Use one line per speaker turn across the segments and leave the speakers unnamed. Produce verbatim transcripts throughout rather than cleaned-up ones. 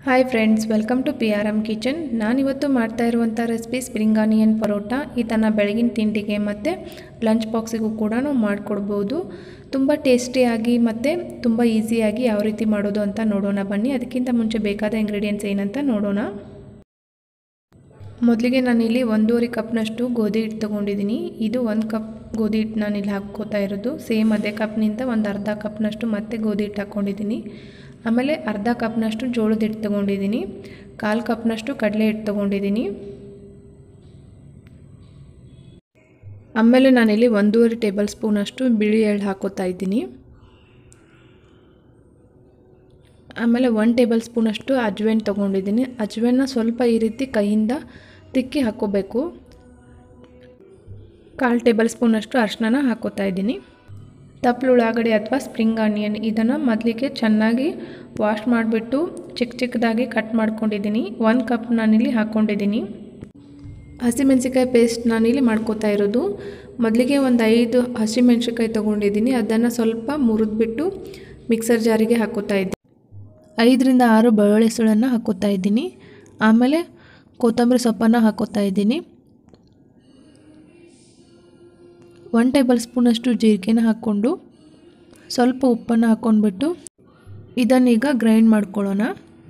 Hi friends, welcome to P R M kitchen. ನಾನಿವತ್ತು ಮಾಡ್ತಾ ಇರುವಂಥ ರೆಸಿಪಿ ಸ್ಪ್ರಿಂಗ್ ಆನಿಯನ್ ಪರೋಟ. ಇದನ್ನು ಬೆಳಗಿನ ತಿಂಡಿಗೆ ಮತ್ತು ಲಂಚ್ ಬಾಕ್ಸಿಗೂ ಕೂಡ ನಾವು ಮಾಡಿಕೊಡ್ಬೋದು. ತುಂಬ ಟೇಸ್ಟಿಯಾಗಿ ಮತ್ತು ತುಂಬ ಈಸಿಯಾಗಿ ಯಾವ ರೀತಿ ಮಾಡೋದು ಅಂತ ನೋಡೋಣ ಬನ್ನಿ. ಅದಕ್ಕಿಂತ ಮುಂಚೆ ಬೇಕಾದ ಇಂಗ್ರೀಡಿಯೆಂಟ್ಸ್ ಏನಂತ ನೋಡೋಣ. ಮೊದಲಿಗೆ ನಾನಿಲ್ಲಿ ಒಂದೂವರೆ ಕಪ್ನಷ್ಟು ಗೋಧಿ ಹಿಟ್ಟು ತೊಗೊಂಡಿದ್ದೀನಿ. ಇದು ಒಂದು ಕಪ್ ಗೋಧಿ ಹಿಟ್ಟು ನಾನಿಲ್ಲಿ ಹಾಕ್ಕೋತಾ ಇರೋದು. ಸೇಮ್ ಅದೇ ಕಪ್ನಿಂದ ಒಂದು ಅರ್ಧ ಕಪ್ನಷ್ಟು ಮತ್ತೆ ಗೋಧಿ ಹಿಟ್ಟು ಹಾಕ್ಕೊಂಡಿದ್ದೀನಿ. ಆಮೇಲೆ ಅರ್ಧ ಕಪ್ನಷ್ಟು ಜೋಳದ ಹಿಟ್ಟು ತೊಗೊಂಡಿದ್ದೀನಿ. ಕಾಲು ಕಪ್ನಷ್ಟು ಕಡಲೆ ಹಿಟ್ಟು ತೊಗೊಂಡಿದ್ದೀನಿ. ಆಮೇಲೆ ನಾನಿಲ್ಲಿ ಒಂದೂವರೆ ಟೇಬಲ್ ಸ್ಪೂನಷ್ಟು ಬಿಳಿ ಎಳ್ಳು ಹಾಕೋತಾ ಇದ್ದೀನಿ. ಆಮೇಲೆ ಒನ್ ಟೇಬಲ್ ಸ್ಪೂನಷ್ಟು ಅಜ್ವೇನ್ ತೊಗೊಂಡಿದ್ದೀನಿ. ಅಜ್ವೇನ ಸ್ವಲ್ಪ ಈ ರೀತಿ ಕೈಯಿಂದ ತಿಕ್ಕಿ ಹಾಕ್ಕೋಬೇಕು. ಕಾಲು ಟೇಬಲ್ ಸ್ಪೂನಷ್ಟು ಅರಿಶಿನ ಹಾಕೋತಾ ಇದ್ದೀನಿ. ತಪ್ಪಲು ಉಳ್ಳಾಗಡ್ಡಿ ಅಥವಾ ಸ್ಪ್ರಿಂಗ್ ಆನಿಯನ್ ಇದನ್ನು ಮೊದಲಿಗೆ ಚೆನ್ನಾಗಿ ವಾಶ್ ಮಾಡಿಬಿಟ್ಟು ಚಿಕ್ಕ ಚಿಕ್ಕದಾಗಿ ಕಟ್ ಮಾಡ್ಕೊಂಡಿದ್ದೀನಿ. ಒಂದು ಕಪ್ ನಾನಿಲ್ಲಿ ಹಾಕ್ಕೊಂಡಿದ್ದೀನಿ. ಹಸಿಮೆಣ್ಸಿಕಾಯಿ ಪೇಸ್ಟ್ ನಾನಿಲ್ಲಿ ಮಾಡ್ಕೋತಾ ಇರೋದು. ಮೊದಲಿಗೆ ಒಂದು ಐದು ಹಸಿಮೆಣ್ಸಿಕಾಯಿ ತೊಗೊಂಡಿದ್ದೀನಿ. ಅದನ್ನು ಸ್ವಲ್ಪ ಮುರಿದ್ಬಿಟ್ಟು ಮಿಕ್ಸರ್ ಜಾರಿಗೆ ಹಾಕೋತಾ ಇದ್ದೀನಿ. ಐದರಿಂದ ಆರು ಬೆಳ್ಳುಳ್ಳಿ ಸುಳನ್ನು ಹಾಕೋತಾ ಇದ್ದೀನಿ. ಆಮೇಲೆ ಕೊತ್ತಂಬರಿ ಸೊಪ್ಪನ್ನು ಹಾಕೋತಾ ಇದ್ದೀನಿ. ಒನ್ ಟೇಬಲ್ ಸ್ಪೂನಷ್ಟು ಜೀರಿಗೆನ ಹಾಕ್ಕೊಂಡು ಸ್ವಲ್ಪ ಉಪ್ಪನ್ನು ಹಾಕ್ಕೊಂಡ್ಬಿಟ್ಟು ಇದನ್ನೀಗ ಗ್ರೈಂಡ್ ಮಾಡ್ಕೊಳ್ಳೋಣ.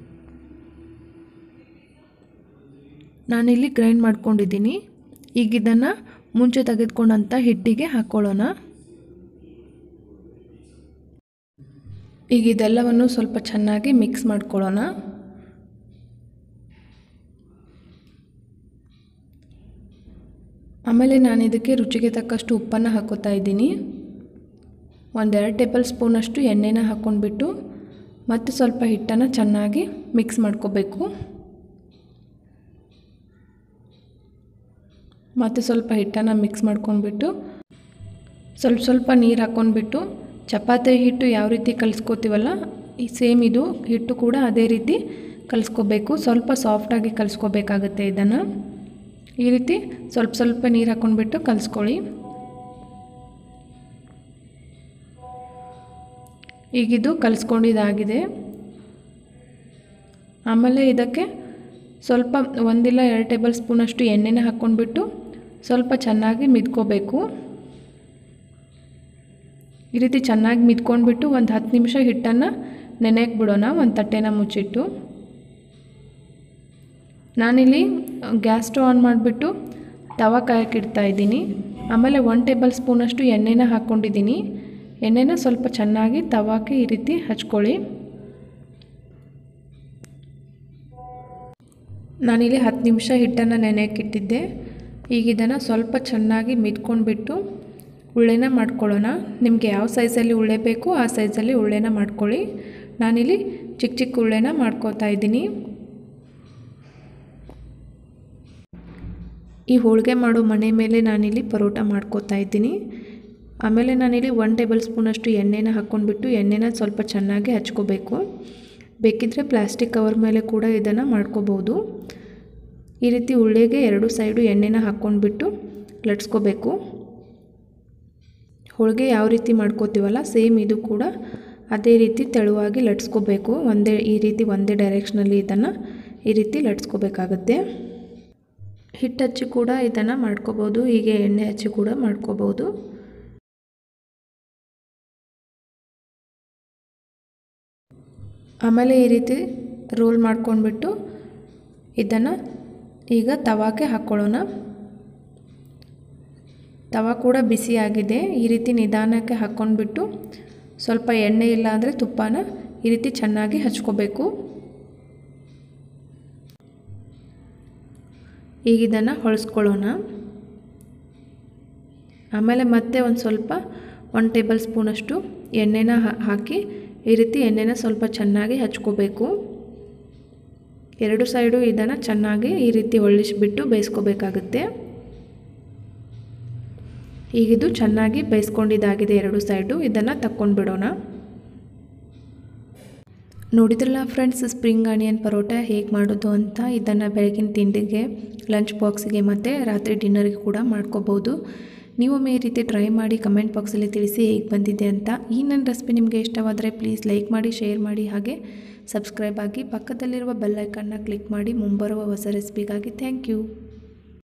ನಾನಿಲ್ಲಿ ಗ್ರೈಂಡ್ ಮಾಡ್ಕೊಂಡಿದ್ದೀನಿ. ಈಗ ಇದನ್ನು ಮುಂಚೆ ತೆಗೆದುಕೊಂಡಂಥ ಹಿಟ್ಟಿಗೆ ಹಾಕ್ಕೊಳ್ಳೋಣ. ಈಗ ಇದೆಲ್ಲವನ್ನು ಸ್ವಲ್ಪ ಚೆನ್ನಾಗಿ ಮಿಕ್ಸ್ ಮಾಡ್ಕೊಳ್ಳೋಣ. ಆಮೇಲೆ ನಾನು ಇದಕ್ಕೆ ರುಚಿಗೆ ತಕ್ಕಷ್ಟು ಉಪ್ಪನ್ನು ಹಾಕೋತಾ ಇದ್ದೀನಿ. ಒಂದೆರಡು ಟೇಬಲ್ ಸ್ಪೂನಷ್ಟು ಎಣ್ಣೆನ ಹಾಕ್ಕೊಂಡ್ಬಿಟ್ಟು ಮತ್ತು ಸ್ವಲ್ಪ ಹಿಟ್ಟನ್ನು ಚೆನ್ನಾಗಿ ಮಿಕ್ಸ್ ಮಾಡ್ಕೋಬೇಕು. ಮತ್ತು ಸ್ವಲ್ಪ ಹಿಟ್ಟನ್ನು ಮಿಕ್ಸ್ ಮಾಡ್ಕೊಂಡ್ಬಿಟ್ಟು ಸ್ವಲ್ಪ ಸ್ವಲ್ಪ ನೀರು ಹಾಕ್ಕೊಂಡ್ಬಿಟ್ಟು ಚಪಾತಿ ಹಿಟ್ಟು ಯಾವ ರೀತಿ ಕಲಿಸ್ಕೋತೀವಲ್ಲ ಈ ಸೇಮ್ ಇದು ಹಿಟ್ಟು ಕೂಡ ಅದೇ ರೀತಿ ಕಲಿಸ್ಕೋಬೇಕು. ಸ್ವಲ್ಪ ಸಾಫ್ಟಾಗಿ ಕಲಿಸ್ಕೋಬೇಕಾಗುತ್ತೆ. ಇದನ್ನು ಈ ರೀತಿ ಸ್ವಲ್ಪ ಸ್ವಲ್ಪ ನೀರು ಹಾಕ್ಕೊಂಡ್ಬಿಟ್ಟು ಕಲಿಸ್ಕೊಳ್ಳಿ. ಈಗಿದು ಕಲಿಸ್ಕೊಂಡಿದ್ದಾಗಿದೆ. ಆಮೇಲೆ ಇದಕ್ಕೆ ಸ್ವಲ್ಪ ಒಂದಿಲ್ಲ ಎರಡು ಟೇಬಲ್ ಸ್ಪೂನಷ್ಟು ಎಣ್ಣೆನ ಹಾಕ್ಕೊಂಡ್ಬಿಟ್ಟು ಸ್ವಲ್ಪ ಚೆನ್ನಾಗಿ ಮಿದ್ಕೋಬೇಕು. ಈ ರೀತಿ ಚೆನ್ನಾಗಿ ಮಿದ್ಕೊಂಡ್ಬಿಟ್ಟು ಒಂದು ಹತ್ತು ನಿಮಿಷ ಹಿಟ್ಟನ್ನು ನೆನೆಯಕ್ಕೆ ಬಿಡೋಣ ಒಂದು ತಟ್ಟೆನ ಮುಚ್ಚಿಟ್ಟು. ನಾನಿಲ್ಲಿ ಗ್ಯಾಸ್ ಸ್ಟವ್ ಆನ್ ಮಾಡಿಬಿಟ್ಟು ತವಾ ಕಾಯಕ್ಕೆ ಇಡ್ತಾ ಇದ್ದೀನಿ. ಆಮೇಲೆ ಒನ್ ಟೇಬಲ್ ಸ್ಪೂನಷ್ಟು ಎಣ್ಣೆನ ಹಾಕ್ಕೊಂಡಿದ್ದೀನಿ. ಎಣ್ಣೆನ ಸ್ವಲ್ಪ ಚೆನ್ನಾಗಿ ತವಾಕ್ಕೆ ಈ ರೀತಿ ಹಚ್ಕೊಳ್ಳಿ. ನಾನಿಲ್ಲಿ ಹತ್ತು ನಿಮಿಷ ಹಿಟ್ಟನ್ನು ನೆನೆಯಕ್ಕೆ ಇಟ್ಟಿದ್ದೆ. ಈಗ ಇದನ್ನು ಸ್ವಲ್ಪ ಚೆನ್ನಾಗಿ ಮಿದ್ಕೊಂಡ್ಬಿಟ್ಟು ಉಳ್ಳೆನ ಮಾಡ್ಕೊಳ್ಳೋಣ. ನಿಮಗೆ ಯಾವ ಸೈಜಲ್ಲಿ ಉಳ್ಳೆ ಬೇಕು ಆ ಸೈಜಲ್ಲಿ ಉಳ್ಳೆನ ಮಾಡ್ಕೊಳ್ಳಿ. ನಾನಿಲ್ಲಿ ಚಿಕ್ಕ ಚಿಕ್ಕ ಉಳ್ಳೆನ ಮಾಡ್ಕೋತಾ ಇದ್ದೀನಿ. ಈ ಹೋಳಿಗೆ ಮಾಡೋ ಮಣೆ ಮೇಲೆ ನಾನಿಲ್ಲಿ ಪರೋಟ ಮಾಡ್ಕೋತಾ ಇದ್ದೀನಿ. ಆಮೇಲೆ ನಾನಿಲ್ಲಿ ಒನ್ ಟೇಬಲ್ ಸ್ಪೂನಷ್ಟು ಎಣ್ಣೆನ ಹಾಕ್ಕೊಂಡ್ಬಿಟ್ಟು ಎಣ್ಣೆನ ಸ್ವಲ್ಪ ಚೆನ್ನಾಗಿ ಹಚ್ಕೋಬೇಕು. ಬೇಕಿದ್ದರೆ ಪ್ಲಾಸ್ಟಿಕ್ ಕವರ್ ಮೇಲೆ ಕೂಡ ಇದನ್ನು ಮಾಡ್ಕೋಬೋದು. ಈ ರೀತಿ ಉಳ್ಳೆಗೆ ಎರಡು ಸೈಡು ಎಣ್ಣೆನ ಹಾಕ್ಕೊಂಡ್ಬಿಟ್ಟು ಲಟ್ಸ್ಕೋಬೇಕು. ಹೋಳಿಗೆ ಯಾವ ರೀತಿ ಮಾಡ್ಕೋತೀವಲ್ಲ ಸೇಮ್ ಇದು ಕೂಡ ಅದೇ ರೀತಿ ತೆಳುವಾಗಿ ಲಟ್ಸ್ಕೋಬೇಕು. ಒಂದೇ ಈ ರೀತಿ ಒಂದೇ ಡೈರೆಕ್ಷನಲ್ಲಿ ಇದನ್ನು ಈ ರೀತಿ ಲಟ್ಸ್ಕೋಬೇಕಾಗತ್ತೆ. ಹಿಟ್ಟು ಹಚ್ಚಿ ಕೂಡ ಇದನ್ನು ಮಾಡ್ಕೋಬೋದು. ಹೀಗೆ ಎಣ್ಣೆ ಹಚ್ಚಿ ಕೂಡ ಮಾಡ್ಕೋಬೋದು. ಆಮೇಲೆ ಈ ರೀತಿ ರೋಲ್ ಮಾಡ್ಕೊಂಡ್ಬಿಟ್ಟು ಇದನ್ನು ಈಗ ತವಾಕ್ಕೆ ಹಾಕ್ಕೊಳ್ಳೋಣ. ತವಾ ಕೂಡ ಬಿಸಿಯಾಗಿದೆ. ಈ ರೀತಿ ನಿಧಾನಕ್ಕೆ ಹಾಕ್ಕೊಂಡ್ಬಿಟ್ಟು ಸ್ವಲ್ಪ ಎಣ್ಣೆ ಇಲ್ಲ ಅಂದರೆ ತುಪ್ಪನ ಈ ರೀತಿ ಚೆನ್ನಾಗಿ ಹಚ್ಕೋಬೇಕು. ಈಗ ಇದನ್ನು ಹೊಳಿಸ್ಕೊಳ್ಳೋಣ. ಆಮೇಲೆ ಮತ್ತೆ ಒಂದು ಸ್ವಲ್ಪ ಒನ್ ಟೇಬಲ್ ಸ್ಪೂನಷ್ಟು ಎಣ್ಣೆನ ಹಾಕಿ ಈ ರೀತಿ ಎಣ್ಣೆನ ಸ್ವಲ್ಪ ಚೆನ್ನಾಗಿ ಹಚ್ಕೋಬೇಕು. ಎರಡು ಸೈಡು ಇದನ್ನು ಚೆನ್ನಾಗಿ ಈ ರೀತಿ ಹೊಳ್ಳಿಸ್ಬಿಟ್ಟು ಬೇಯಿಸ್ಕೋಬೇಕಾಗುತ್ತೆ. ಈಗಿದು ಚೆನ್ನಾಗಿ ಬೇಯಿಸ್ಕೊಂಡಿದ್ದಾಗಿದೆ ಎರಡು ಸೈಡು. ಇದನ್ನು ತಕ್ಕೊಂಡ್ಬಿಡೋಣ. ನೋಡಿದ್ರಲ್ಲ ಫ್ರೆಂಡ್ಸ್, ಸ್ಪ್ರಿಂಗ್ ಆನಿಯನ್ ಪರೋಟ ಹೇಗೆ ಮಾಡೋದು ಅಂತ. ಇದನ್ನು ಬೆಳಗಿನ ತಿಂಡಿಗೆ, ಲಂಚ್ ಬಾಕ್ಸಿಗೆ ಮತ್ತು ರಾತ್ರಿ ಡಿನ್ನರ್ಗೆ ಕೂಡ ಮಾಡ್ಕೋಬೋದು. ನೀವು ಈ ರೀತಿ ಟ್ರೈ ಮಾಡಿ ಕಮೆಂಟ್ ಬಾಕ್ಸಲ್ಲಿ ತಿಳಿಸಿ ಹೇಗೆ ಬಂದಿದೆ ಅಂತ. ಈ ನನ್ನ ರೆಸಿಪಿ ನಿಮಗೆ ಇಷ್ಟವಾದರೆ ಪ್ಲೀಸ್ ಲೈಕ್ ಮಾಡಿ, ಶೇರ್ ಮಾಡಿ, ಹಾಗೆ ಸಬ್ಸ್ಕ್ರೈಬ್ ಆಗಿ ಪಕ್ಕದಲ್ಲಿರುವ ಬೆಲ್ ಐಕನ್ನ ಕ್ಲಿಕ್ ಮಾಡಿ ಮುಂಬರುವ ಹೊಸ ರೆಸಿಪಿಗಾಗಿ ಥ್ಯಾಂಕ್ ಯು.